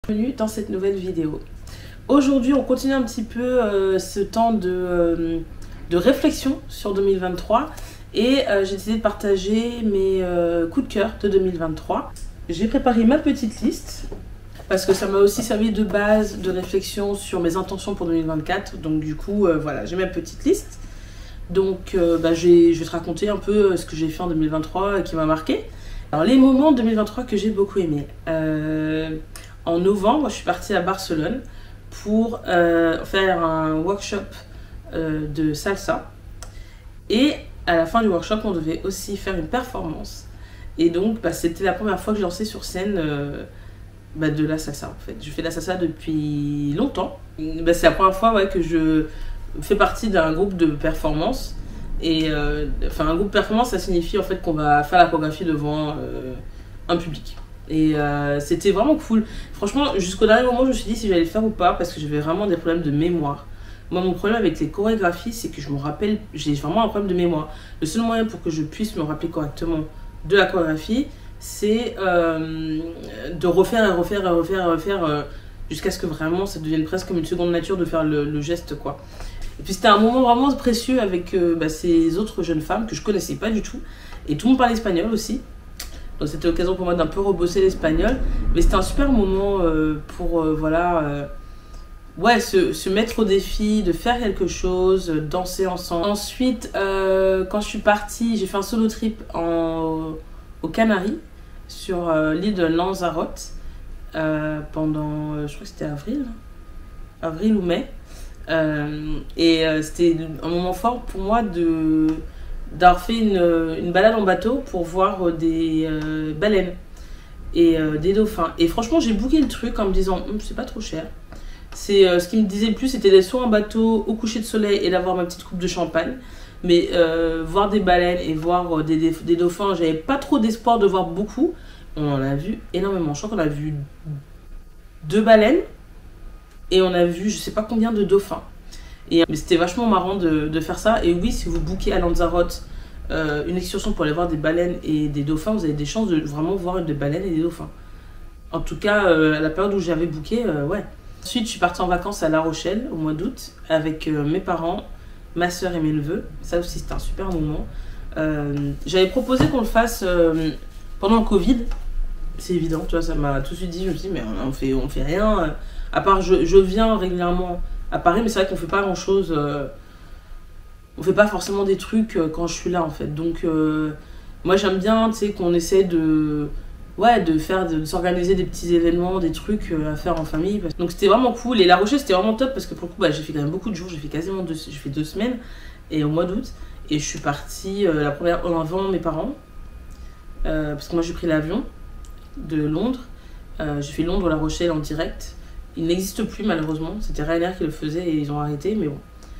Bienvenue dans cette nouvelle vidéo. Aujourd'hui, on continue un petit peu ce temps de réflexion sur 2023 et j'ai décidé de partager mes coups de cœur de 2023. J'ai préparé ma petite liste parce que ça m'a aussi servi de base de réflexion sur mes intentions pour 2024. Donc du coup, voilà, j'ai ma petite liste. Donc je vais te raconter un peu ce que j'ai fait en 2023 qui m'a marqué. Alors les moments de 2023 que j'ai beaucoup aimé. En novembre, je suis partie à Barcelone pour faire un workshop de salsa. Et à la fin du workshop, on devait aussi faire une performance. Et donc, c'était la première fois que je lançais sur scène de la salsa, en fait. Je fais de la salsa depuis longtemps. C'est la première fois que je fais partie d'un groupe de performance. Et un groupe de performance, ça signifie en fait qu'on va faire la chorégraphie devant un public. Et c'était vraiment cool. Franchement, jusqu'au dernier moment, je me suis dit si j'allais le faire ou pas, parce que j'avais vraiment des problèmes de mémoire. Moi, mon problème avec les chorégraphies, c'est que je me rappelle, j'ai vraiment un problème de mémoire. Le seul moyen pour que je puisse me rappeler correctement de la chorégraphie, c'est de refaire et refaire et refaire et refaire jusqu'à ce que vraiment ça devienne presque comme une seconde nature de faire le geste, quoi. Et puis c'était un moment vraiment précieux avec ces autres jeunes femmes que je connaissais pas du tout. Et tout le monde parlait espagnol aussi. Donc c'était l'occasion pour moi d'un peu rebosser l'espagnol. Mais c'était un super moment pour se mettre au défi, de faire quelque chose, danser ensemble. Ensuite, quand je suis partie, j'ai fait un solo trip aux Canaries, sur l'île de Lanzarote, pendant, je crois que c'était avril ou mai. C'était un moment fort pour moi d'avoir fait une balade en bateau pour voir des baleines et des dauphins. Et franchement, j'ai booké le truc en me disant c'est pas trop cher. Ce qui me disait le plus, c'était d'être soit en bateau au coucher de soleil et d'avoir ma petite coupe de champagne. Mais voir des baleines et voir des dauphins, j'avais pas trop d'espoir de voir beaucoup. On en a vu énormément. Je crois qu'on a vu 2 baleines et on a vu je sais pas combien de dauphins. Mais c'était vachement marrant de faire ça. Et oui, si vous bookez à Lanzarote une excursion pour aller voir des baleines et des dauphins, vous avez des chances de vraiment voir des baleines et des dauphins. En tout cas, à la période où j'avais booké, ouais. Ensuite, je suis partie en vacances à La Rochelle au mois d'août avec mes parents, ma soeur et mes neveux. Ça aussi, c'était un super moment. J'avais proposé qu'on le fasse pendant le Covid. C'est évident, tu vois, ça m'a tout de suite dit. Je me suis dit, mais on fait rien. À part, je viens régulièrement à Paris, mais c'est vrai qu'on fait pas grand chose. On fait pas forcément des trucs quand je suis là, en fait. Donc, moi, j'aime bien, tu sais, qu'on essaie de s'organiser des petits événements, des trucs à faire en famille. Donc, c'était vraiment cool. Et La Rochelle, c'était vraiment top parce que pour le coup, j'ai fait quand même beaucoup de jours. J'ai fait 2 semaines et au mois d'août. Et je suis partie la première avant mes parents. Parce que moi, j'ai pris l'avion de Londres. J'ai fait Londres-La Rochelle en direct. Il n'existe plus malheureusement, c'était Ryanair qui le faisait et ils ont arrêté, mais bon.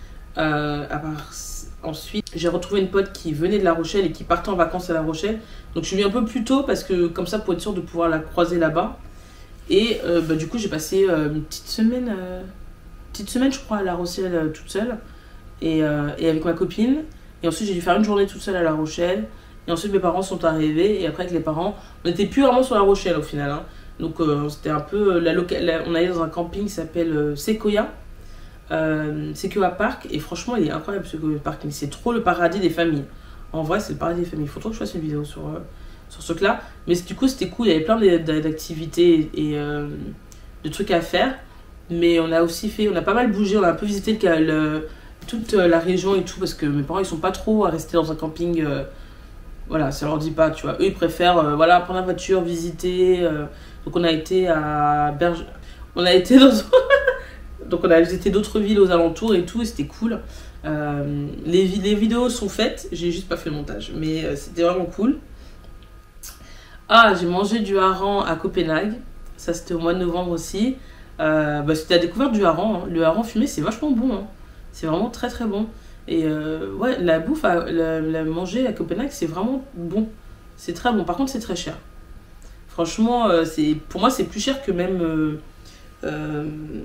Ensuite, j'ai retrouvé une pote qui venait de La Rochelle et qui partait en vacances à La Rochelle. Donc je suis venue un peu plus tôt parce que comme ça pour être sûre de pouvoir la croiser là-bas. Et du coup j'ai passé une petite semaine je crois à La Rochelle toute seule et avec ma copine. Et ensuite j'ai dû faire une journée toute seule à La Rochelle. Et ensuite mes parents sont arrivés et après avec les parents, on n'était plus vraiment sur La Rochelle au final, hein. Donc c'était un peu on allait dans un camping qui s'appelle Sequoia Park, et franchement il est incroyable ce parking, c'est trop le paradis des familles. En vrai c'est le paradis des familles, il faut trop que je fasse une vidéo sur ce truc là. Mais du coup c'était cool, il y avait plein d'activités et de trucs à faire. Mais on a pas mal bougé, on a un peu visité toute la région et tout, parce que mes parents ils sont pas trop à rester dans un camping. Voilà, ça leur dit pas, tu vois. Eux, ils préfèrent prendre la voiture, visiter. Donc, on a été à On a été dans... Donc, on a visité d'autres villes aux alentours et tout, et c'était cool. Les vidéos sont faites, j'ai juste pas fait le montage. Mais c'était vraiment cool. Ah, j'ai mangé du hareng à Copenhague. Ça, c'était au mois de novembre aussi. C'était la découverte du hareng, hein. Le hareng fumé, c'est vachement bon, hein. C'est vraiment très très bon. Et la bouffe, la manger à Copenhague, c'est vraiment bon. C'est très bon. Par contre, c'est très cher. Franchement, pour moi, c'est plus cher que même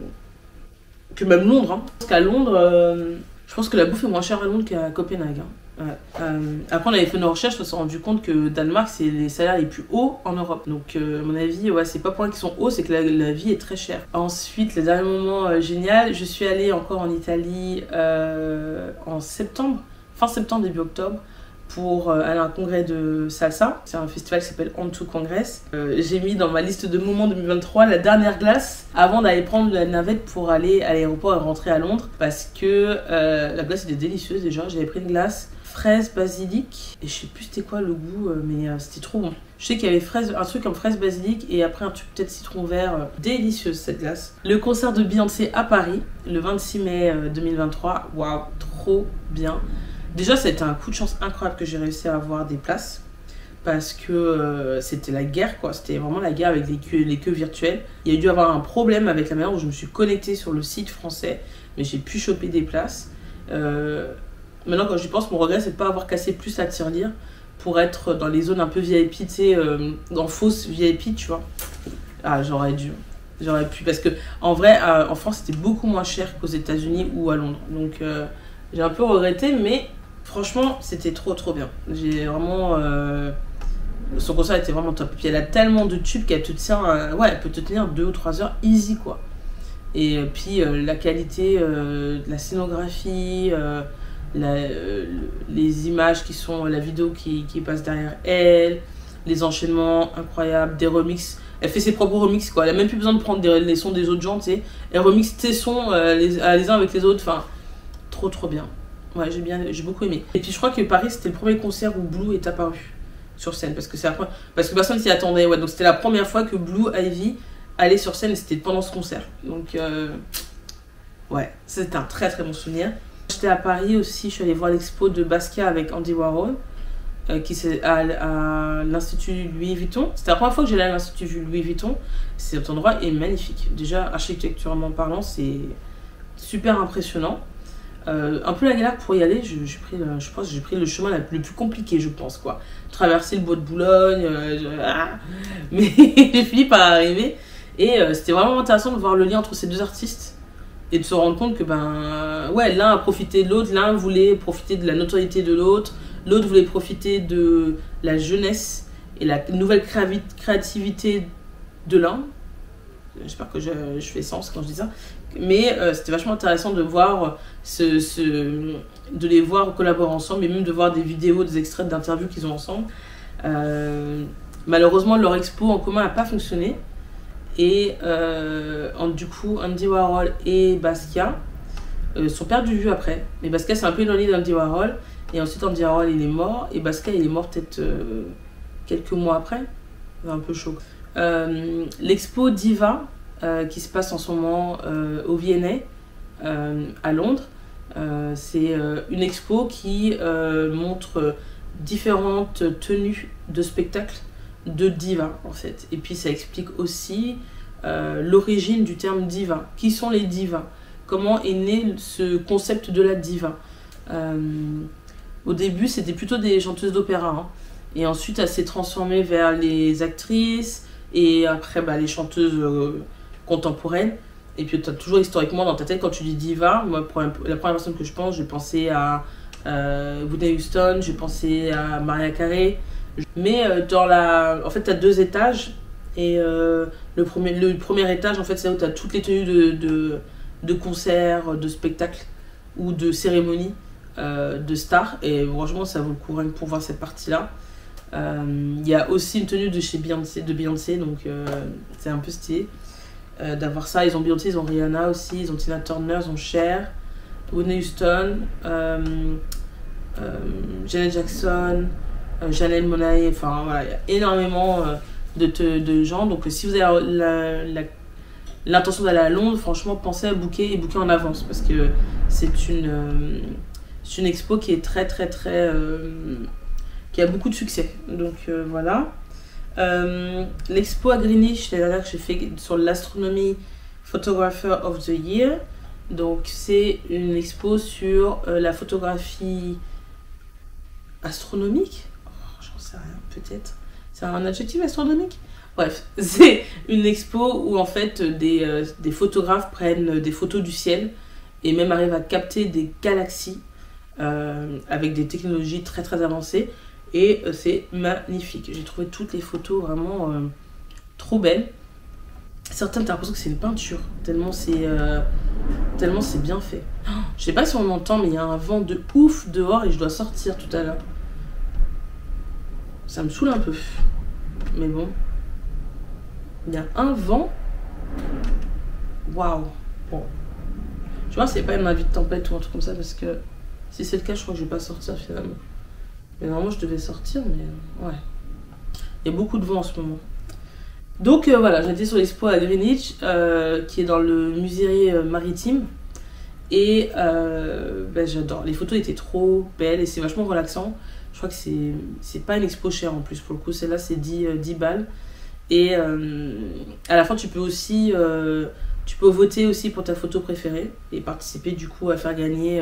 Londres, hein. Parce qu'à Londres, je pense que la bouffe est moins chère à Londres qu'à Copenhague, hein. Ouais. Après, on avait fait nos recherches, on s'est rendu compte que Danemark, c'est les salaires les plus hauts en Europe. Donc, à mon avis, ouais, c'est pas pour rien qu'ils sont hauts, c'est que la vie est très chère. Ensuite, le dernier moment génial, je suis allée encore en Italie en septembre, fin septembre, début octobre, pour aller à un congrès de salsa. C'est un festival qui s'appelle On2 Congress. J'ai mis dans ma liste de moments 2023 la dernière glace avant d'aller prendre la navette pour aller à l'aéroport et rentrer à Londres, parce que la glace était délicieuse déjà. J'avais pris une glace fraise basilic et je sais plus c'était quoi le goût, mais c'était trop bon. Je sais qu'il y avait un truc comme fraise basilic et après un truc peut-être citron vert. Délicieuse cette glace. Le concert de Beyoncé à Paris le 26 mai 2023. Waouh, trop bien. Déjà, ça a été un coup de chance incroyable que j'ai réussi à avoir des places, parce que c'était la guerre, quoi. C'était vraiment la guerre avec les queues virtuelles. Il y a dû avoir un problème avec la manière où je me suis connectée sur le site français, mais j'ai pu choper des places. Maintenant, quand j'y pense, mon regret, c'est de ne pas avoir cassé plus la tirelire pour être dans les zones un peu VIP, tu sais, en fausse VIP, tu vois. Ah, j'aurais pu, parce que en vrai, en France, c'était beaucoup moins cher qu'aux États-Unis ou à Londres. Donc, j'ai un peu regretté, mais franchement, c'était trop bien. J'ai vraiment... son concert était vraiment top. Puis elle a tellement de tubes qu'elle te tient... ouais, elle peut te tenir 2 ou 3 heures easy, quoi. Et puis la qualité de la scénographie, les images qui sont... La vidéo qui passe derrière elle, les enchaînements incroyables, des remixes. Elle fait ses propres remixes, quoi. Elle a même plus besoin de prendre les sons des autres gens, tu sais. Elle remixe ses sons les uns avec les autres. Enfin, trop bien. Ouais, j'ai beaucoup aimé. Et puis je crois que Paris, c'était le premier concert où Blue est apparu sur scène, parce que personne s'y attendait. Ouais, donc c'était la première fois que Blue Ivy allait sur scène, et c'était pendant ce concert. Donc ouais, c'était un très bon souvenir. J'étais à Paris aussi, je suis allée voir l'expo de Basquiat avec Andy Warhol, qui c'est à l'Institut Louis Vuitton. C'était la première fois que j'allais à l'Institut Louis Vuitton. Cet endroit est magnifique. Déjà, architecturalement parlant, c'est super impressionnant. Un peu la galère pour y aller, je pense que j'ai pris le chemin le plus compliqué, je pense, quoi. Traverser le bois de Boulogne, mais j'ai fini par arriver. Et c'était vraiment intéressant de voir le lien entre ces deux artistes et de se rendre compte que ouais, l'un a profité de l'autre, l'un voulait profiter de la notoriété de l'autre, l'autre voulait profiter de la jeunesse et la nouvelle créativité de l'un. J'espère que je fais sens quand je dis ça. Mais c'était vachement intéressant de voir de les voir collaborer ensemble, et même de voir des vidéos, des extraits d'interviews qu'ils ont ensemble. Malheureusement, leur expo en commun n'a pas fonctionné. Et du coup, Andy Warhol et Basquiat sont perdus de vue après. Mais Basquiat s'est un peu éloigné d'Andy Warhol. Et ensuite, Andy Warhol, il est mort. Et Basquiat, il est mort peut-être quelques mois après. C'est un peu chaud. L'expo Diva, qui se passe en ce moment au V&A à Londres, c'est une expo qui montre différentes tenues de spectacle de diva, en fait. Et puis ça explique aussi l'origine du terme diva. Qui sont les divas? Comment est né ce concept de la diva? Au début, c'était plutôt des chanteuses d'opéra, hein. Et ensuite, elle s'est transformée vers les actrices, et après, les chanteuses contemporaines. Et puis, tu as toujours historiquement dans ta tête, quand tu dis diva, moi, la première personne que je pense, j'ai pensé à Whitney Houston, j'ai pensé à Mariah Carey. Mais en fait, tu as 2 étages. Et le premier étage, en fait, c'est là où tu as toutes les tenues de concerts, de spectacles ou de cérémonies de stars. Et franchement, ça vaut le coup rien que pour voir cette partie-là. Il y a aussi une tenue de Beyoncé, donc c'est un peu stylé d'avoir ça. Ils ont Beyoncé, ils ont Rihanna aussi, ils ont Tina Turner, ils ont Cher, Whitney Houston, Janet Jackson, Janelle Monáe. Enfin voilà, il y a énormément de gens. Donc si vous avez l'intention d'aller à Londres, franchement pensez à booker en avance, parce que c'est une expo qui est très qui a beaucoup de succès. Donc voilà. L'expo à Greenwich, la dernière que j'ai fait sur l'astronomie Photographer of the Year. Donc c'est une expo sur la photographie astronomique. J'en sais rien, peut-être. C'est un adjectif, astronomique? Bref, c'est une expo où en fait des photographes prennent des photos du ciel et même arrivent à capter des galaxies avec des technologies très très avancées. Et c'est magnifique. J'ai trouvé toutes les photos vraiment trop belles. Certaines, t'as l'impression que c'est une peinture, tellement c'est bien fait. Je sais pas si on entend, mais il y a un vent de ouf dehors et je dois sortir tout à l'heure. Ça me saoule un peu. Mais bon. Il y a un vent. Waouh. Bon. Tu vois, c'est pas une avis de tempête ou un truc comme ça, parce que si c'est le cas, je crois que je vais pas sortir finalement. Mais normalement, je devais sortir, mais ouais. Il y a beaucoup de vent en ce moment. Donc voilà, j'étais sur l'expo à Greenwich, qui est dans le musée maritime. Et j'adore. Les photos étaient trop belles et c'est vachement relaxant. Je crois que c'est pas une expo chère en plus. Pour le coup, celle-là, c'est 10 balles. Et à la fin, tu peux aussi tu peux voter aussi pour ta photo préférée et participer du coup à faire gagner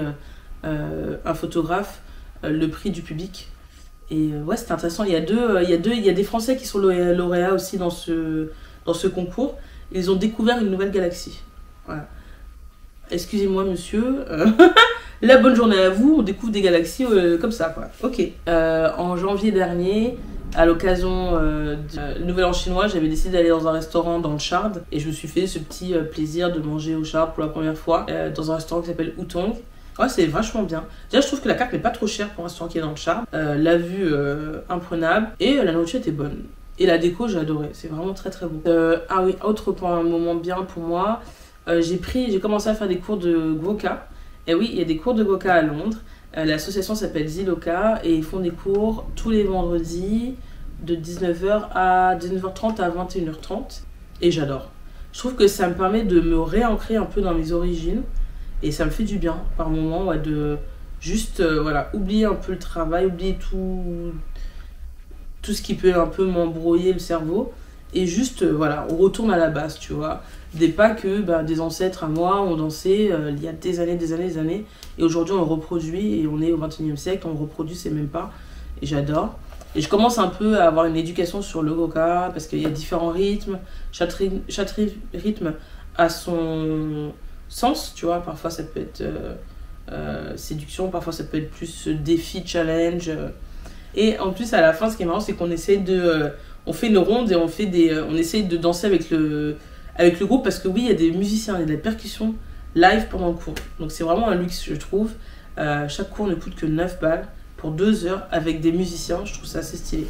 un photographe le prix du public. Et ouais, c'était intéressant. Il y a des Français qui sont lauréats aussi dans ce concours. Ils ont découvert une nouvelle galaxie. Voilà. Excusez-moi, monsieur. La bonne journée à vous. On découvre des galaxies comme ça, quoi. Ok. En janvier dernier, à l'occasion du Nouvel An chinois, j'avais décidé d'aller dans un restaurant dans le Shard. Et je me suis fait ce petit plaisir de manger au Shard pour la première fois. Dans un restaurant qui s'appelle Hutong. Ouais, c'est vachement bien. Déjà, je trouve que la carte n'est pas trop chère pour un restaurant qui est dans le Shard. La vue imprenable et la nourriture était bonne. Et la déco, j'ai adoré. C'est vraiment très très beau. Ah oui, autre point, un moment bien pour moi. J'ai commencé à faire des cours de Gwoka. Et oui, il y a des cours de Gwoka à Londres. L'association s'appelle Ziloka et ils font des cours tous les vendredis de 19h à 19h30 à 21h30. Et j'adore. Je trouve que ça me permet de me réancrer un peu dans mes origines. Et ça me fait du bien par moment de juste voilà, oublier un peu le travail, oublier tout ce qui peut un peu m'embrouiller le cerveau. Et juste, voilà, on retourne à la base, tu vois. Des pas que des ancêtres à moi ont dansé il y a des années. Et aujourd'hui, on le reproduit et on est au 21e siècle, on reproduit ces mêmes pas. Et j'adore. Et je commence un peu à avoir une éducation sur le Gwoka parce qu'il y a différents rythmes. Chaque rythme a son sens, tu vois. Parfois, ça peut être séduction, parfois, ça peut être plus défi, challenge. Et en plus, à la fin, ce qui est marrant, c'est qu'on essaie on fait une ronde et on essaie de danser avec le groupe parce que oui, il y a des musiciens, il y a des percussions live pendant le cours. Donc c'est vraiment un luxe, je trouve. Chaque cours ne coûte que 9 balles pour 2 heures avec des musiciens. Je trouve ça assez stylé.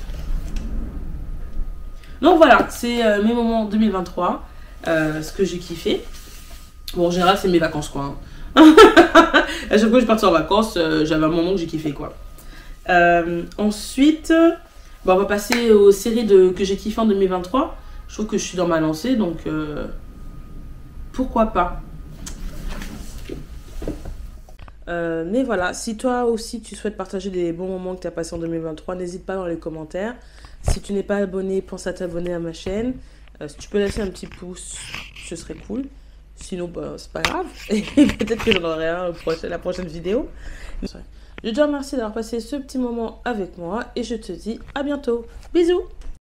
Donc voilà, c'est mes moments 2023. Ce que j'ai kiffé. Bon, en général, c'est mes vacances, quoi. Hein. À chaque fois que je partais en vacances, j'avais un moment que j'ai kiffé, quoi. Ensuite, on va passer aux séries que j'ai kiffé en 2023. Je trouve que je suis dans ma lancée, donc pourquoi pas. Mais voilà, si toi aussi tu souhaites partager des bons moments que tu as passés en 2023, n'hésite pas dans les commentaires. Si tu n'es pas abonné, pense à t'abonner à ma chaîne. Si tu peux laisser un petit pouce, ce serait cool. Sinon, c'est pas grave. Et peut-être que j'en aurai un la prochaine vidéo. Je te remercie d'avoir passé ce petit moment avec moi et je te dis à bientôt. Bisous!